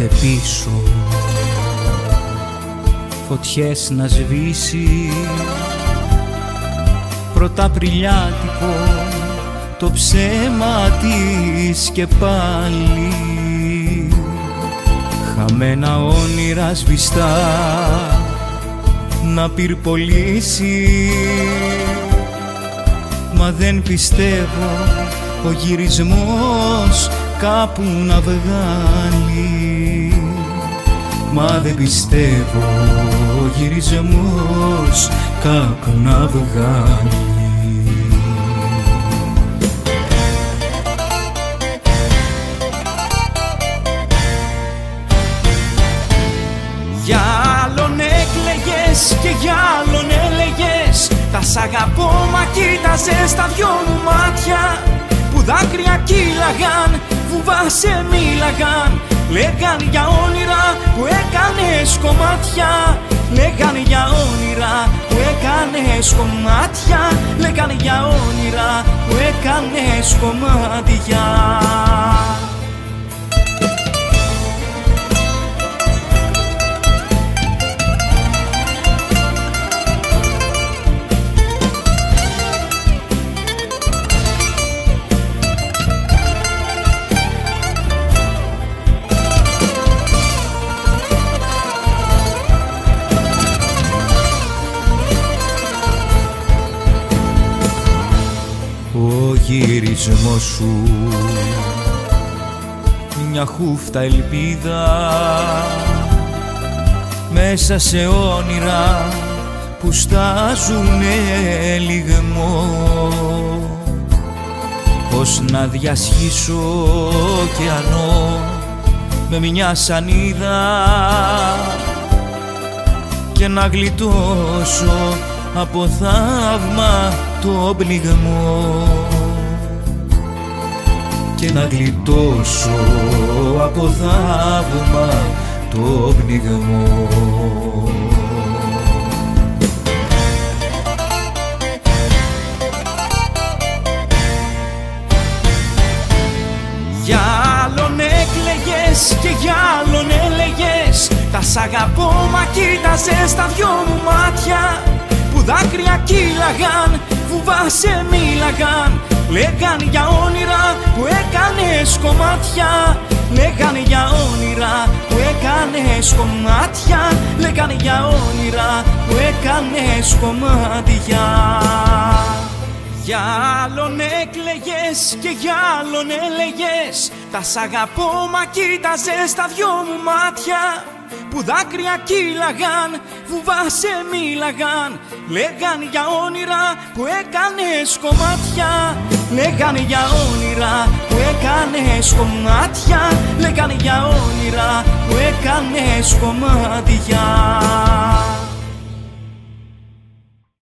ήρθε πίσω, φωτιές να σβήσει, πρωταπριλιάτικο το ψέμα της και πάλι, χαμένα όνειρα σβηστά να πυρπολίσει. Μα δεν πιστεύω ο γυρισμός κάπου να βγάλει. Μα δεν πιστεύω ο γυρισμός κάπου να βγάλει. Για άλλον έκλαιγες και για άλλον έλεγες, τα σ' αγαπώ μα κοίταζες τα δυο μου μάτια που δάκρυα κύλαγαν, φουβάσαι μίλαγαν. Λέγαν για όνειρα που έκανες κομμάτια, λέγαν για όνειρα που έκανες κομμάτια, λέγαν για όνειρα που έκανες κομμάτια. Ο γυρισμός σου μια χούφτα ελπίδα μέσα σε όνειρα που στάζουνε λιγμό. Πώς να διασχίσω ωκεανό με μια σανίδα και να γλιτώσω από θαύμα το πνιγμό, και να γλιτώσω από θαύμα το πνιγμό. Για άλλον έκλαιγες και για άλλον έλεγες, τα σ' αγαπώ μα κοίταζες τα δυο μου μάτια που δάκρυα κύλαγαν, φουβάσαι μίλαγαν. Λέγαν για όνειρα που έκανες κομμάτια, λέγαν για όνειρα που έκανες κομμάτια, λέγαν για όνειρα που έκανες κομμάτια. Για άλλον έκλαιγες και για άλλον έλεγες, τα σ' αγαπώ μα κοίταζες τα δυο μου μάτια που δάκρυα κύλαγαν, φουβάσαι μίλαγαν. Λέγαν για όνειρα που έκανες κομμάτια, λέγαν για όνειρα που έκανες κομμάτια, λέγαν για όνειρα που έκανες κομμάτια.